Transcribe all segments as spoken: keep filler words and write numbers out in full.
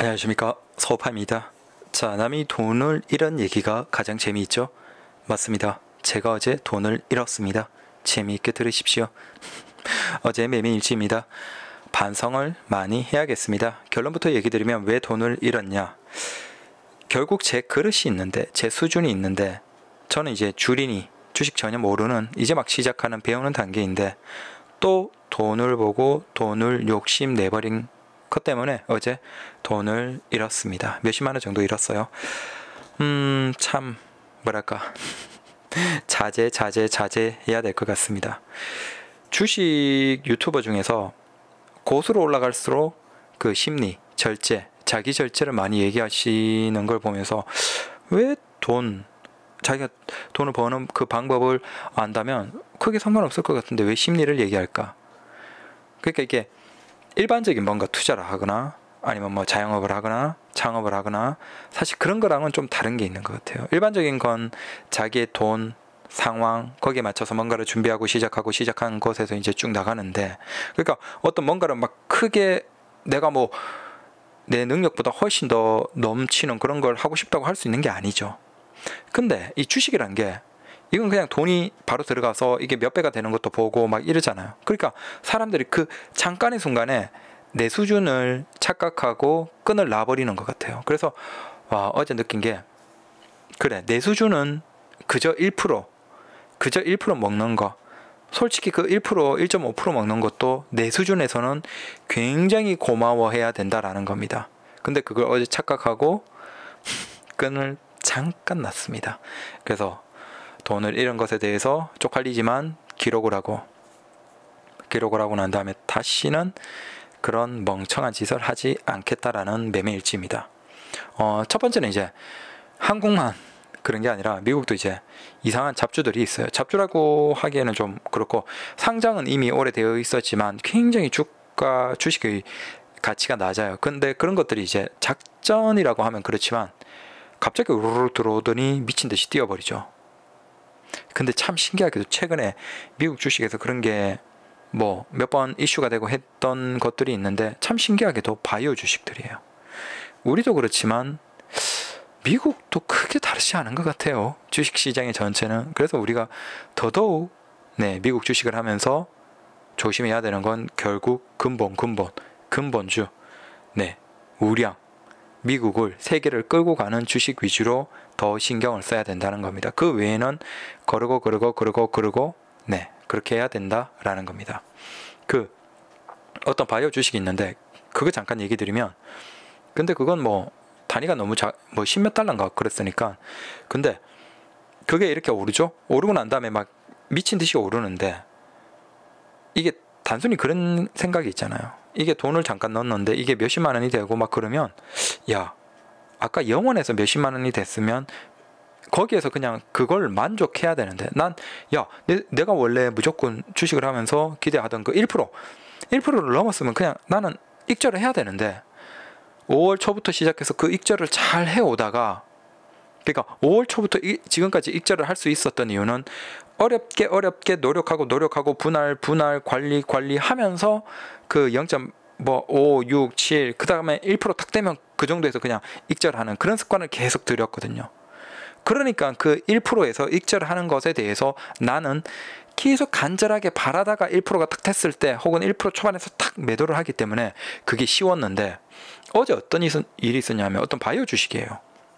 안녕하십니까, 서우파입니다. 자, 남이 돈을 잃은 얘기가 가장 재미있죠? 맞습니다. 제가 어제 돈을 잃었습니다. 재미있게 들으십시오. 어제 매매일지입니다. 반성을 많이 해야겠습니다. 결론부터 얘기 드리면 왜 돈을 잃었냐. 결국 제 그릇이 있는데, 제 수준이 있는데, 저는 이제 주린이, 주식 전혀 모르는, 이제 막 시작하는 배우는 단계인데, 또 돈을 보고 돈을 욕심내버린 것 때문에 어제 돈을 잃었습니다. 몇십만 원 정도 잃었어요. 음, 참 뭐랄까 자제 자제 자제해야 될 것 같습니다. 주식 유튜버 중에서 고수로 올라갈수록 그 심리, 절제, 자기 절제를 많이 얘기하시는 걸 보면서 왜 돈, 자기가 돈을 버는 그 방법을 안다면 크게 상관없을 것 같은데 왜 심리를 얘기할까? 그러니까 이게 일반적인 뭔가 투자를 하거나 아니면 뭐 자영업을 하거나 창업을 하거나 사실 그런 거랑은 좀 다른 게 있는 것 같아요. 일반적인 건 자기의 돈, 상황, 거기에 맞춰서 뭔가를 준비하고 시작하고 시작한 곳에서 이제 쭉 나가는데, 그러니까 어떤 뭔가를 막 크게 내가 뭐 내 능력보다 훨씬 더 넘치는 그런 걸 하고 싶다고 할 수 있는 게 아니죠. 근데 이 주식이란 게 이건 그냥 돈이 바로 들어가서 이게 몇 배가 되는 것도 보고 막 이러잖아요. 그러니까 사람들이 그 잠깐의 순간에 내 수준을 착각하고 끈을 놔버리는 것 같아요. 그래서 와, 어제 느낀 게 그래, 내 수준은 그저 일 퍼센트, 그저 일 퍼센트 먹는 거, 솔직히 그 일 퍼센트, 일 점 오 퍼센트 먹는 것도 내 수준에서는 굉장히 고마워해야 된다라는 겁니다. 근데 그걸 어제 착각하고 끈을 잠깐 놨습니다. 그래서 돈을 잃은 것에 대해서 쪽팔리지만 기록을 하고 기록을 하고 난 다음에 다시는 그런 멍청한 짓을 하지 않겠다라는 매매일지입니다. 어, 첫 번째는 이제 한국만 그런 게 아니라 미국도 이제 이상한 잡주들이 있어요. 잡주라고 하기에는 좀 그렇고, 상장은 이미 오래되어 있었지만 굉장히 주가 주식의 가치가 낮아요. 근데 그런 것들이 이제 작전이라고 하면 그렇지만 갑자기 우르르 들어오더니 미친 듯이 뛰어버리죠. 근데 참 신기하게도 최근에 미국 주식에서 그런 게 뭐 몇 번 이슈가 되고 했던 것들이 있는데 참 신기하게도 바이오 주식들이에요. 우리도 그렇지만 미국도 크게 다르지 않은 것 같아요, 주식시장의 전체는. 그래서 우리가 더더욱 네, 미국 주식을 하면서 조심해야 되는 건 결국 근본 근본 근본주, 네, 우량, 미국을, 세계를 끌고 가는 주식 위주로 더 신경을 써야 된다는 겁니다. 그 외에는 거르고 거르고 거르고 거르고 네, 그렇게 해야 된다라는 겁니다. 그 어떤 바이오 주식이 있는데 그거 잠깐 얘기 드리면, 근데 그건 뭐 단위가 너무 자, 뭐 십몇 달러인가 그랬으니까. 근데 그게 이렇게 오르죠? 오르고 난 다음에 막 미친 듯이 오르는데, 이게 단순히 그런 생각이 있잖아요. 이게 돈을 잠깐 넣었는데 이게 몇십만 원이 되고 막 그러면, 야, 아까 영원에서 몇십만 원이 됐으면 거기에서 그냥 그걸 만족해야 되는데, 난 야, 내, 내가 원래 무조건 주식을 하면서 기대하던 그 일 퍼센트 일 퍼센트를 넘었으면 그냥 나는 익절을 해야 되는데, 오월 초부터 시작해서 그 익절을 잘 해오다가, 그러니까 오월 초부터 이, 지금까지 익절을 할 수 있었던 이유는 어렵게 어렵게 노력하고 노력하고 분할 분할 관리 관리하면서 그 영 점 오, 육, 칠, 그 다음에 일 퍼센트 탁 되면 그 정도에서 그냥 익절하는 그런 습관을 계속 들였거든요. 그러니까 그 일 퍼센트에서 익절하는 것에 대해서 나는 계속 간절하게 바라다가 일 퍼센트가 탁 됐을 때, 혹은 일 퍼센트 초반에서 탁 매도를 하기 때문에 그게 쉬웠는데, 어제 어떤 일이 있었냐면 어떤 바이오 주식이에요.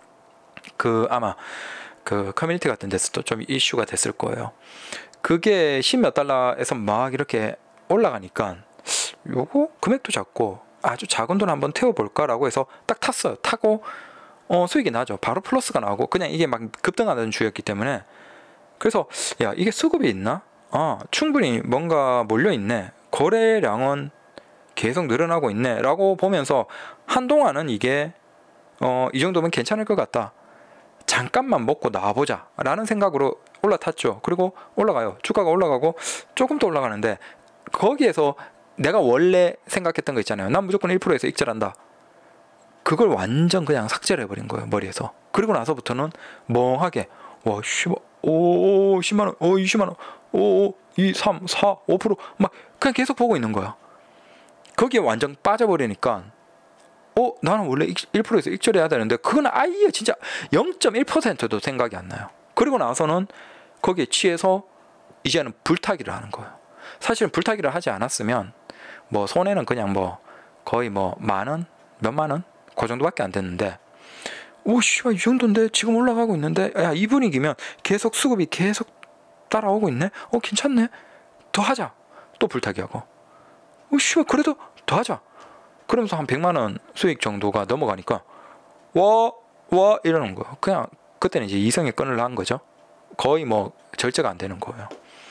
그 아마 그 커뮤니티 같은 데서도 좀 이슈가 됐을 거예요. 그게 십몇 달러에서 막 이렇게 올라가니까 요거 금액도 작고 아주 작은 돈 한번 태워볼까라고 해서 딱 탔어요. 타고 어, 수익이 나죠. 바로 플러스가 나오고, 그냥 이게 막 급등하는 주였기 때문에. 그래서 야, 이게 수급이 있나? 아, 충분히 뭔가 몰려있네, 거래량은 계속 늘어나고 있네 라고 보면서 한동안은 이게 어, 이 정도면 괜찮을 것 같다, 잠깐만 먹고 나와보자 라는 생각으로 올라탔죠. 그리고 올라가요. 주가가 올라가고 조금 더 올라가는데, 거기에서 내가 원래 생각했던 거 있잖아요. 난 무조건 일 퍼센트에서 익절한다. 그걸 완전 그냥 삭제를 해버린 거예요, 머리에서. 그리고 나서부터는 멍하게 와, 씨발, 오, 십만 원, 오, 이십만 원, 오, 이, 삼, 사, 오 퍼센트 막 그냥 계속 보고 있는 거야. 거기에 완전 빠져버리니까 어 나는 원래 일 퍼센트에서 익절해야 되는데 그건 아예 진짜 영 점 일 퍼센트도 생각이 안 나요. 그리고 나서는 거기에 취해서 이제는 불타기를 하는 거예요. 사실은 불타기를 하지 않았으면 뭐 손해는 그냥 뭐 거의 뭐 만원, 몇만 원? 그 정도밖에 안 됐는데 오씨 이 정도인데 지금 올라가고 있는데 야 이 분위기면 계속 수급이 계속 따라오고 있네? 어 괜찮네? 더 하자. 또 불타기 하고 오씨 그래도 더 하자. 그러면서 한 백만 원 수익 정도가 넘어가니까 와, 와 이러는 거예요. 그냥 그때는 이제 이성의 끈을 난 거죠. 거의 뭐 절제가 안 되는 거예요.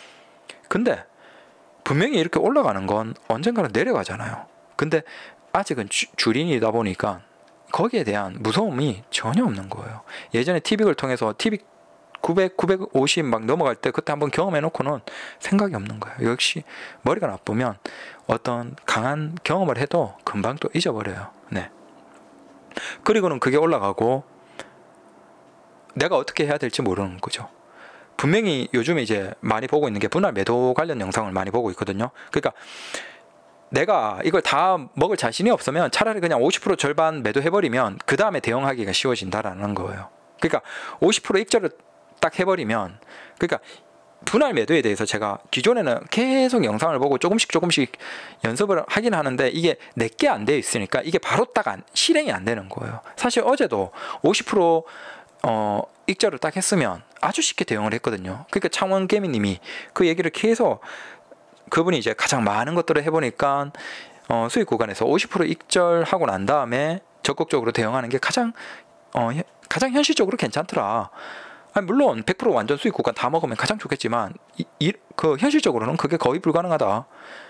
근데 분명히 이렇게 올라가는 건 언젠가는 내려가잖아요. 근데 아직은 주, 주린이다 보니까 거기에 대한 무서움이 전혀 없는 거예요. 예전에 티빅을 통해서 티빅 구백, 구백오십 막 넘어갈 때 그때 한번 경험해 놓고는 생각이 없는 거예요. 역시 머리가 나쁘면 어떤 강한 경험을 해도 금방 또 잊어버려요. 네. 그리고는 그게 올라가고 내가 어떻게 해야 될지 모르는 거죠. 분명히 요즘에 이제 많이 보고 있는 게 분할 매도 관련 영상을 많이 보고 있거든요. 그러니까 내가 이걸 다 먹을 자신이 없으면 차라리 그냥 오십 퍼센트 절반 매도해버리면 그 다음에 대응하기가 쉬워진다라는 거예요. 그러니까 오십 퍼센트 익절을 딱 해버리면, 그러니까 분할 매도에 대해서 제가 기존에는 계속 영상을 보고 조금씩 조금씩 연습을 하긴 하는데 이게 내게 안 되어 있으니까 이게 바로 딱 안, 실행이 안 되는 거예요. 사실 어제도 오십 퍼센트 어, 익절을 딱 했으면 아주 쉽게 대응을 했거든요. 그러니까 창원개미님이 그 얘기를 계속, 그분이 이제 가장 많은 것들을 해보니까 어, 수익 구간에서 오십 퍼센트 익절하고 난 다음에 적극적으로 대응하는 게 가장 어, 가장 현실적으로 괜찮더라. 아니 물론 백 퍼센트 완전 수익 구간 다 먹으면 가장 좋겠지만 이, 이, 그 현실적으로는 그게 거의 불가능하다.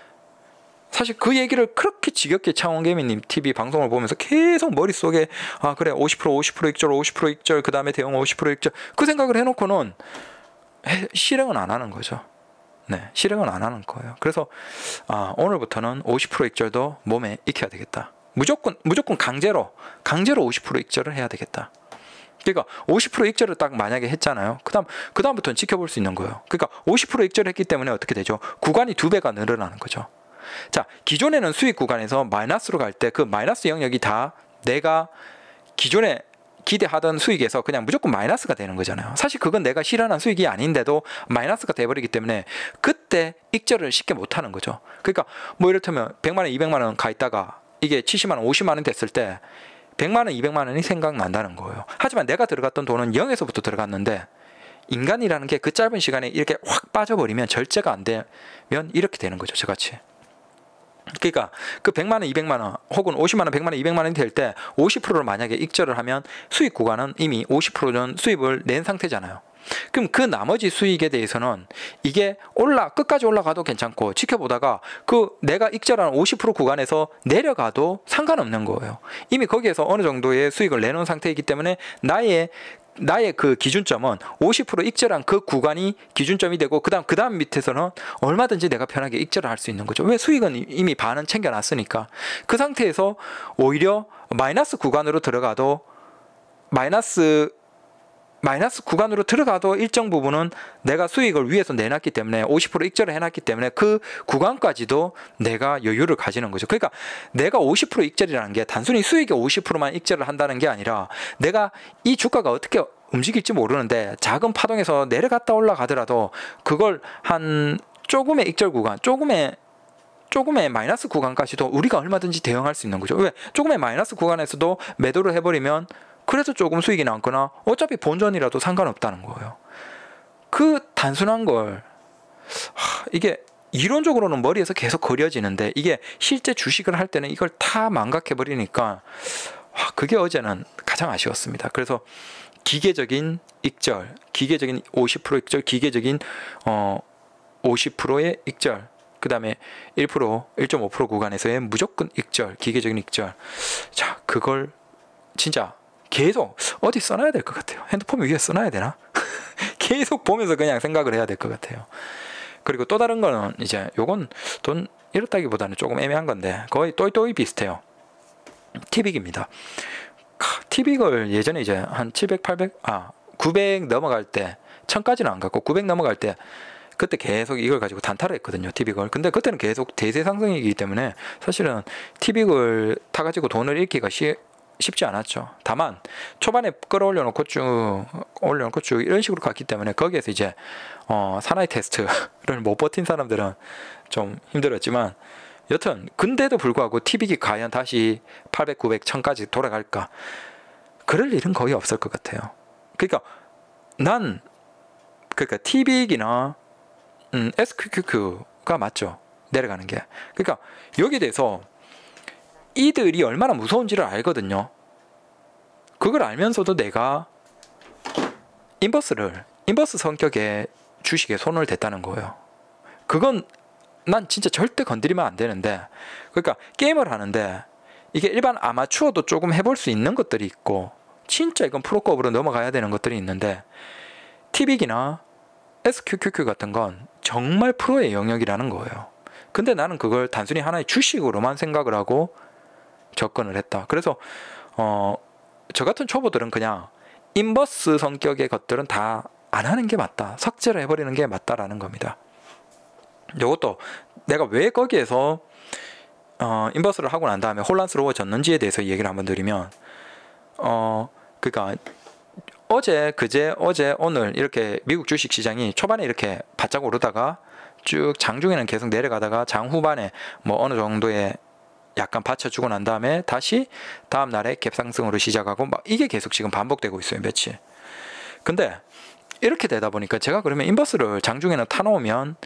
사실 그 얘기를 그렇게 지겹게 창원개미님 티비 방송을 보면서 계속 머릿속에 아 그래 오십 퍼센트 오십 퍼센트 익절 오십 퍼센트 익절 그 다음에 대응 오십 퍼센트 익절 그 생각을 해놓고는 해, 실행은 안 하는 거죠. 네, 실행은 안 하는 거예요. 그래서 아, 오늘부터는 오십 퍼센트 익절도 몸에 익혀야 되겠다. 무조건 무조건 강제로 강제로 오십 퍼센트 익절을 해야 되겠다. 그러니까 오십 퍼센트 익절을 딱 만약에 했잖아요. 그다음 그다음부터는 지켜볼 수 있는 거예요. 그러니까 오십 퍼센트 익절을 했기 때문에 어떻게 되죠? 구간이 두 배가 늘어나는 거죠. 자, 기존에는 수익 구간에서 마이너스로 갈 때 그 마이너스 영역이 다 내가 기존에 기대하던 수익에서 그냥 무조건 마이너스가 되는 거잖아요. 사실 그건 내가 실현한 수익이 아닌데도 마이너스가 돼버리기 때문에 그때 익절을 쉽게 못하는 거죠. 그러니까 뭐 이를테면 백만 원, 이백만 원 가 있다가 이게 칠십만 원, 오십만 원 됐을 때 백만 원, 이백만 원이 생각난다는 거예요. 하지만 내가 들어갔던 돈은 영에서부터 들어갔는데 인간이라는 게 그 짧은 시간에 이렇게 확 빠져버리면 절제가 안 되면 이렇게 되는 거죠. 저같이. 그러니까 그 백만 원, 이백만 원 혹은 오십만 원, 백만 원, 이백만 원이 될 때 오십 퍼센트를 만약에 익절을 하면 수익 구간은 이미 오십 퍼센트는 수입을 낸 상태잖아요. 그럼 그 나머지 수익에 대해서는 이게 올라 끝까지 올라가도 괜찮고 지켜보다가 그 내가 익절한 오십 퍼센트 구간에서 내려가도 상관없는 거예요. 이미 거기에서 어느 정도의 수익을 내놓은 상태이기 때문에 나의 나의 그 기준점은 오십 퍼센트 익절한 그 구간이 기준점이 되고 그 다음 그 다음 밑에서는 얼마든지 내가 편하게 익절을 할 수 있는 거죠. 왜? 수익은 이미 반은 챙겨놨으니까. 그 상태에서 오히려 마이너스 구간으로 들어가도 마이너스 마이너스 구간으로 들어가도 일정 부분은 내가 수익을 위해서 내놨기 때문에 오십 퍼센트 익절을 해놨기 때문에 그 구간까지도 내가 여유를 가지는 거죠. 그러니까 내가 오십 퍼센트 익절이라는 게 단순히 수익의 오십 퍼센트만 익절을 한다는 게 아니라 내가 이 주가가 어떻게 움직일지 모르는데 작은 파동에서 내려갔다 올라가더라도 그걸 한 조금의 익절 구간, 조금의 조금의 마이너스 구간까지도 우리가 얼마든지 대응할 수 있는 거죠. 왜? 조금의 마이너스 구간에서도 매도를 해버리면 그래서 조금 수익이 남거나 어차피 본전이라도 상관없다는 거예요. 그 단순한 걸 하, 이게 이론적으로는 머리에서 계속 그려지는데 이게 실제 주식을 할 때는 이걸 다 망각해버리니까 하, 그게 어제는 가장 아쉬웠습니다. 그래서 기계적인 익절, 기계적인 오십 퍼센트 익절, 기계적인 어, 오십 퍼센트의 익절, 그 다음에 일 퍼센트, 일 점 오 퍼센트 구간에서의 무조건 익절, 기계적인 익절. 자, 그걸 진짜 계속 어디 써놔야 될 것 같아요. 핸드폰 위에 써놔야 되나? 계속 보면서 그냥 생각을 해야 될 것 같아요. 그리고 또 다른 거는 이제 요건 돈 이렇다기보다는 조금 애매한 건데 거의 또이또이 비슷해요. 티빅입니다. 티빅을 예전에 이제 한 칠백, 팔백, 아 구백 넘어갈 때 천까지는 안 갔고 구백 넘어갈 때 그때 계속 이걸 가지고 단타를 했거든요. 티빅을. 근데 그때는 계속 대세 상승이기 때문에 사실은 티빅을 타가지고 돈을 잃기가 쉬, 쉽지 않았죠. 다만 초반에 끌어올려 놓고 쭉 올려놓고 쭉 이런 식으로 갔기 때문에 거기에서 이제 어, 사나이 테스트를 못 버틴 사람들은 좀 힘들었지만 여튼 근데도 불구하고 티빅이 과연 다시 팔백, 구백, 천까지 돌아갈까? 그럴 일은 거의 없을 것 같아요. 그러니까 난 그러니까 티빅이나 음, 에스큐큐큐가 맞죠. 내려가는 게. 그러니까 여기에 대해서 이들이 얼마나 무서운지를 알거든요. 그걸 알면서도 내가 인버스를 인버스 성격의 주식에 손을 댔다는 거예요. 그건 난 진짜 절대 건드리면 안 되는데, 그러니까 게임을 하는데 이게 일반 아마추어도 조금 해볼 수 있는 것들이 있고 진짜 이건 프로급으로 넘어가야 되는 것들이 있는데 티빅이나 에스큐큐큐 같은 건 정말 프로의 영역이라는 거예요. 근데 나는 그걸 단순히 하나의 주식으로만 생각을 하고 접근을 했다. 그래서 어, 저 같은 초보들은 그냥 인버스 성격의 것들은 다 안 하는 게 맞다. 삭제를 해버리는 게 맞다라는 겁니다. 이것도 내가 왜 거기에서 어, 인버스를 하고 난 다음에 혼란스러워졌는지에 대해서 얘기를 한번 드리면 어, 그러니까 어제, 그제, 어제, 오늘 이렇게 미국 주식 시장이 초반에 이렇게 바짝 오르다가 쭉 장중에는 계속 내려가다가 장 후반에 뭐 어느 정도의 약간 받쳐주고 난 다음에 다시 다음 날에 갭상승으로 시작하고 막 이게 계속 지금 반복되고 있어요. 며칠. 근데 이렇게 되다 보니까 제가 그러면 인버스를 장중에는 타놓으면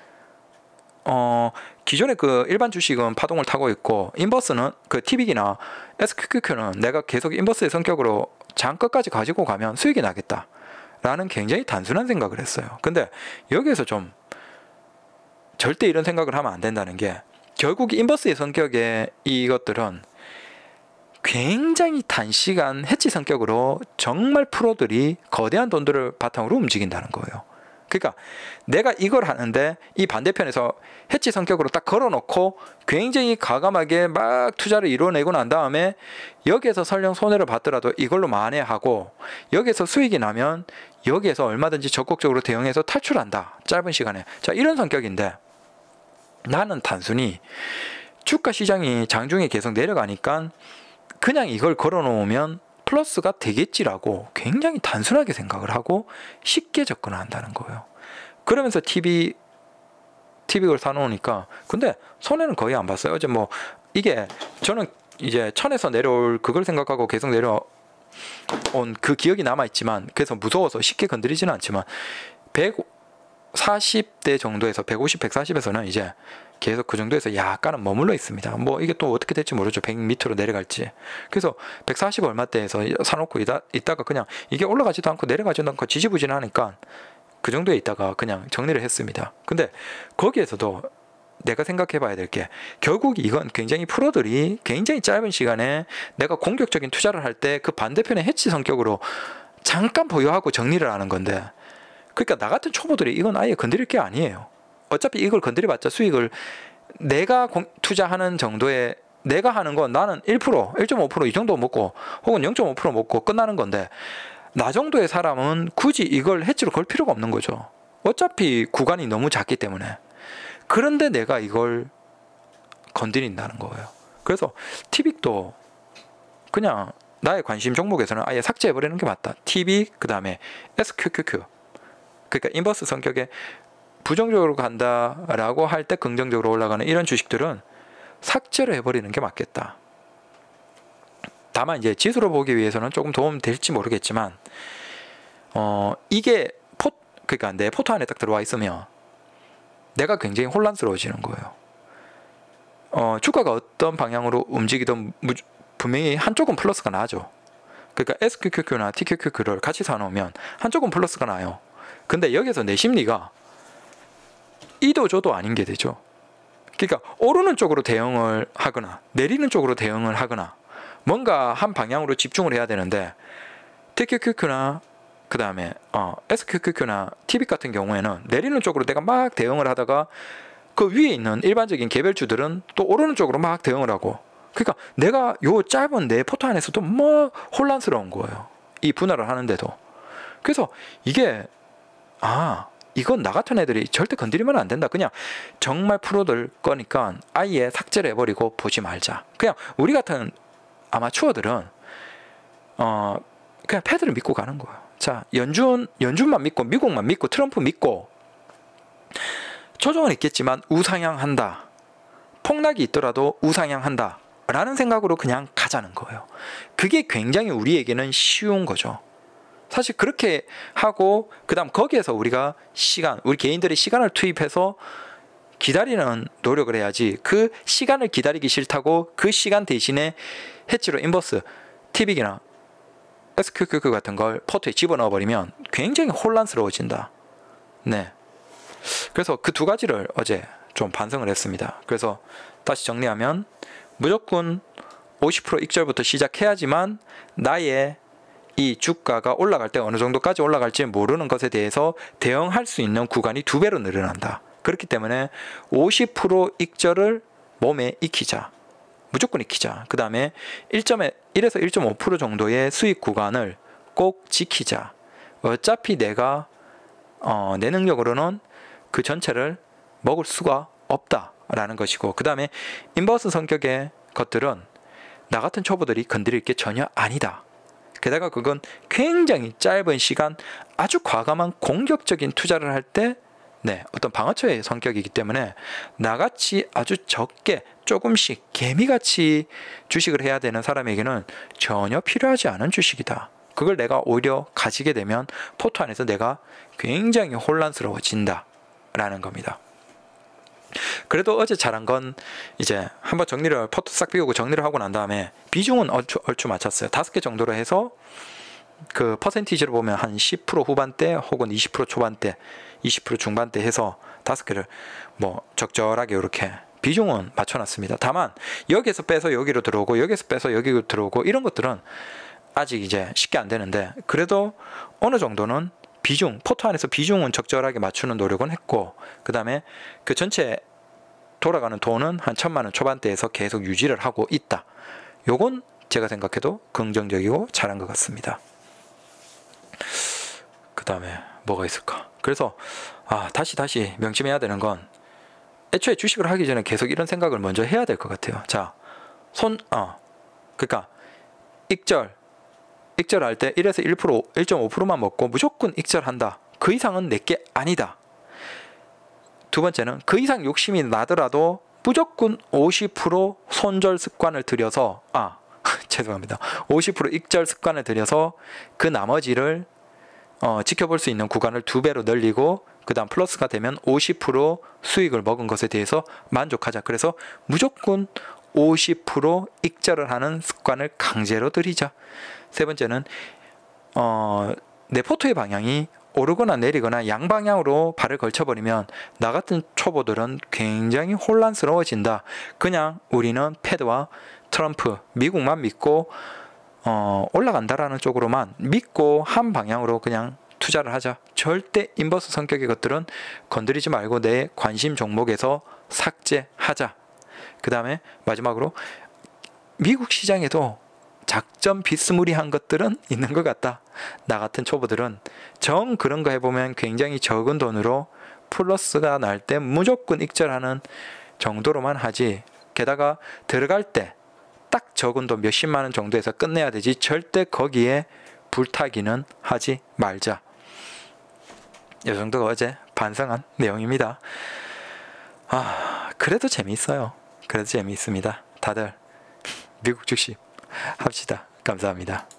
어 기존의 그 일반 주식은 파동을 타고 있고 인버스는 그 티빅이나 에스큐큐큐는 내가 계속 인버스의 성격으로 장 끝까지 가지고 가면 수익이 나겠다 라는 굉장히 단순한 생각을 했어요. 근데 여기에서 좀 절대 이런 생각을 하면 안 된다는 게 결국 인버스의 성격의 이것들은 굉장히 단시간 해치 성격으로 정말 프로들이 거대한 돈들을 바탕으로 움직인다는 거예요. 그러니까 내가 이걸 하는데 이 반대편에서 해치 성격으로 딱 걸어놓고 굉장히 과감하게 막 투자를 이뤄내고 난 다음에 여기에서 설령 손해를 봤더라도 이걸로 만회하고 여기에서 수익이 나면 여기에서 얼마든지 적극적으로 대응해서 탈출한다. 짧은 시간에. 자, 이런 성격인데 나는 단순히 주가 시장이 장중에 계속 내려가니까 그냥 이걸 걸어놓으면 플러스가 되겠지라고 굉장히 단순하게 생각을 하고 쉽게 접근을 한다는 거예요. 그러면서 티비, 티비를 사놓으니까 근데 손해는 거의 안 봤어요. 어제 뭐 이게 저는 이제 천에서 내려올 그걸 생각하고 계속 내려온 그 기억이 남아있지만 그래서 무서워서 쉽게 건드리지는 않지만 백사십 대 정도에서 백오십, 백사십에서는 이제 계속 그 정도에서 약간은 머물러 있습니다. 뭐 이게 또 어떻게 될지 모르죠. 백 밑으로 내려갈지. 그래서 백사십 얼마대에서 사놓고 있다, 있다가 그냥 이게 올라가지도 않고 내려가지도 않고 지지부진하니까 그 정도에 있다가 그냥 정리를 했습니다. 근데 거기에서도 내가 생각해 봐야 될 게 결국 이건 굉장히 프로들이 굉장히 짧은 시간에 내가 공격적인 투자를 할 때 그 반대편의 해치 성격으로 잠깐 보유하고 정리를 하는 건데 그러니까 나 같은 초보들이 이건 아예 건드릴 게 아니에요. 어차피 이걸 건드려봤자 수익을 내가 공, 투자하는 정도의 내가 하는 건 나는 일 퍼센트, 일 점 오 퍼센트 이 정도 먹고 혹은 영 점 오 퍼센트 먹고 끝나는 건데 나 정도의 사람은 굳이 이걸 해지로 걸 필요가 없는 거죠. 어차피 구간이 너무 작기 때문에. 그런데 내가 이걸 건드린다는 거예요. 그래서 티빅도 그냥 나의 관심 종목에서는 아예 삭제해버리는 게 맞다. 티빅, 그 다음에 에스큐큐큐. 그러니까 인버스 성격의 부정적으로 간다라고 할 때 긍정적으로 올라가는 이런 주식들은 삭제를 해버리는 게 맞겠다. 다만 이제 지수로 보기 위해서는 조금 도움 될지 모르겠지만 어 이게 포 그러니까 내 포트 안에 딱 들어와 있으면 내가 굉장히 혼란스러워지는 거예요. 어 주가가 어떤 방향으로 움직이든 분명히 한쪽은 플러스가 나죠. 그러니까 에스큐큐큐나 티큐큐큐를 같이 사놓으면 한쪽은 플러스가 나요. 근데 여기서 내 심리가 이도 저도 아닌 게 되죠. 그러니까 오르는 쪽으로 대응을 하거나 내리는 쪽으로 대응을 하거나 뭔가 한 방향으로 집중을 해야 되는데 티큐큐큐나 그 다음에 어, 에스큐큐큐나 티빅 같은 경우에는 내리는 쪽으로 내가 막 대응을 하다가 그 위에 있는 일반적인 개별주들은 또 오르는 쪽으로 막 대응을 하고 그러니까 내가 요 짧은 내 포트 안에서도 뭐 혼란스러운 거예요. 이 분할을 하는데도. 그래서 이게 아 이건 나 같은 애들이 절대 건드리면 안 된다. 그냥 정말 프로들 거니까 아예 삭제를 해버리고 보지 말자. 그냥 우리 같은 아마추어들은 어 그냥 패드를 믿고 가는 거예요. 자, 연준 연준만 믿고 미국만 믿고 트럼프 믿고 조정은 있겠지만 우상향한다. 폭락이 있더라도 우상향한다. 라는 생각으로 그냥 가자는 거예요. 그게 굉장히 우리에게는 쉬운 거죠. 사실 그렇게 하고 그 다음 거기에서 우리가 시간, 우리 개인들의 시간을 투입해서 기다리는 노력을 해야지, 그 시간을 기다리기 싫다고 그 시간 대신에 해치로 인버스, 티빅이나 에스큐큐큐 같은 걸 포트에 집어넣어 버리면 굉장히 혼란스러워진다. 네. 그래서 그 두 가지를 어제 좀 반성을 했습니다. 그래서 다시 정리하면 무조건 오십 퍼센트 익절부터 시작해야지만 나의 이 주가가 올라갈 때 어느 정도까지 올라갈지 모르는 것에 대해서 대응할 수 있는 구간이 두 배로 늘어난다. 그렇기 때문에 오십 퍼센트 익절을 몸에 익히자. 무조건 익히자. 그 다음에 일에서 일 점 오 퍼센트 정도의 수익 구간을 꼭 지키자. 어차피 내가 어, 내 능력으로는 그 전체를 먹을 수가 없다라는 것이고, 그 다음에 인버스 성격의 것들은 나 같은 초보들이 건드릴 게 전혀 아니다. 게다가 그건 굉장히 짧은 시간 아주 과감한 공격적인 투자를 할 때 네, 어떤 방어처의 성격이기 때문에 나같이 아주 적게 조금씩 개미같이 주식을 해야 되는 사람에게는 전혀 필요하지 않은 주식이다. 그걸 내가 오히려 가지게 되면 포트 안에서 내가 굉장히 혼란스러워진다 라는 겁니다. 그래도 어제 잘한 건 이제 한번 정리를, 포트 싹 비우고 정리를 하고 난 다음에 비중은 얼추, 얼추 맞췄어요. 다섯 개 정도로 해서 그 퍼센티지로 보면 한 십 퍼센트 후반대 혹은 이십 퍼센트 초반대, 이십 퍼센트 중반대 해서 다섯 개를 뭐 적절하게 이렇게 비중은 맞춰놨습니다. 다만 여기에서 빼서 여기로 들어오고 여기에서 빼서 여기로 들어오고 이런 것들은 아직 이제 쉽게 안 되는데, 그래도 어느 정도는 비중, 포트 안에서 비중은 적절하게 맞추는 노력은 했고, 그 다음에 그 전체 돌아가는 돈은 한 천만 원 초반대에서 계속 유지를 하고 있다. 요건 제가 생각해도 긍정적이고 잘한 것 같습니다. 그 다음에 뭐가 있을까? 그래서 아 다시 다시 명심해야 되는 건, 애초에 주식을 하기 전에 계속 이런 생각을 먼저 해야 될 것 같아요. 자, 손, 어, 그러니까 익절, 익절할 때 일에서 일 퍼센트, 일 점 오 퍼센트만 먹고 무조건 익절한다. 그 이상은 내게 아니다. 두 번째는 그 이상 욕심이 나더라도 무조건 오십 퍼센트 손절 습관을 들여서, 아 죄송합니다, 오십 퍼센트 익절 습관을 들여서 그 나머지를 어, 지켜볼 수 있는 구간을 두 배로 늘리고, 그 다음 플러스가 되면 오십 퍼센트 수익을 먹은 것에 대해서 만족하자. 그래서 무조건 오십 퍼센트 익절을 하는 습관을 강제로 들이자. 세 번째는 어, 내 포트의 방향이 오르거나 내리거나 양방향으로 발을 걸쳐버리면 나 같은 초보들은 굉장히 혼란스러워진다. 그냥 우리는 패드와 트럼프, 미국만 믿고 어, 올라간다라는 쪽으로만 믿고 한 방향으로 그냥 투자를 하자. 절대 인버스 성격의 것들은 건드리지 말고 내 관심 종목에서 삭제하자. 그 다음에 마지막으로 미국 시장에도 작전 비스무리한 것들은 있는 것 같다. 나 같은 초보들은 정 그런 거 해보면 굉장히 적은 돈으로 플러스가 날 때 무조건 익절하는 정도로만 하지, 게다가 들어갈 때 딱 적은 돈 몇십만 원 정도에서 끝내야 되지, 절대 거기에 불타기는 하지 말자. 이 정도가 어제 반성한 내용입니다. 아, 그래도 재미있어요. 그래도 재미있습니다. 다들 미국 주식 합시다. 감사합니다.